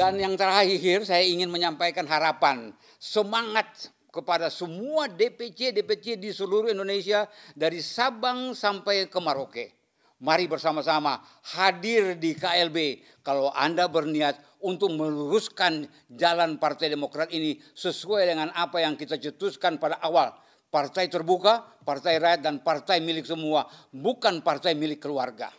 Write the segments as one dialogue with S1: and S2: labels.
S1: Dan yang terakhir saya ingin menyampaikan harapan, semangat kepada semua DPC di seluruh Indonesia dari Sabang sampai ke Merauke. Mari bersama-sama hadir di KLB kalau Anda berniat untuk meluruskan jalan Partai Demokrat ini sesuai dengan apa yang kita cetuskan pada awal. Partai terbuka, partai rakyat, dan partai milik semua, bukan partai milik keluarga.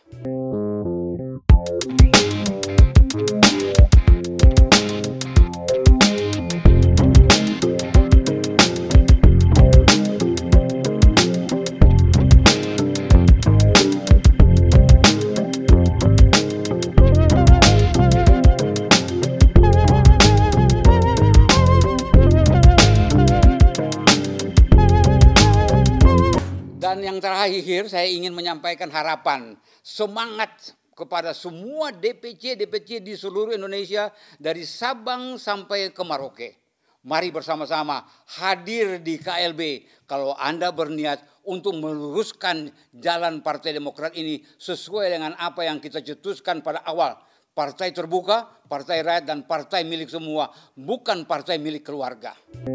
S1: Dan yang terakhir saya ingin menyampaikan harapan, semangat kepada semua DPC di seluruh Indonesia dari Sabang sampai ke Merauke. Mari bersama-sama hadir di KLB kalau Anda berniat untuk meluruskan jalan Partai Demokrat ini sesuai dengan apa yang kita cetuskan pada awal. Partai terbuka, partai rakyat, dan partai milik semua, bukan partai milik keluarga.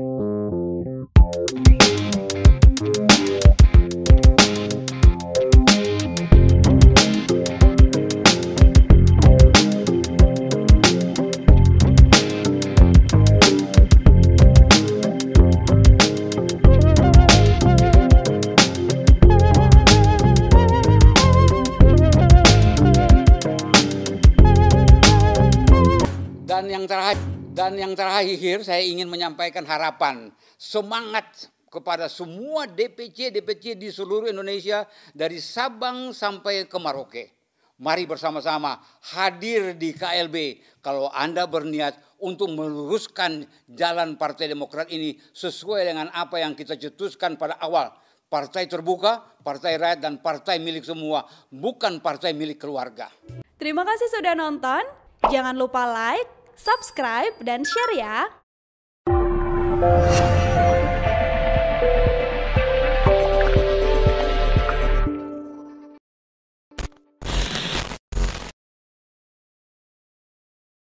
S1: Dan yang terakhir saya ingin menyampaikan harapan, semangat kepada semua DPC di seluruh Indonesia dari Sabang sampai ke Merauke. Mari bersama-sama hadir di KLB kalau Anda berniat untuk meluruskan jalan Partai Demokrat ini sesuai dengan apa yang kita cetuskan pada awal. Partai terbuka, partai rakyat, dan partai milik semua, bukan partai milik keluarga.
S2: Terima kasih sudah nonton. Jangan lupa like, subscribe, dan share ya.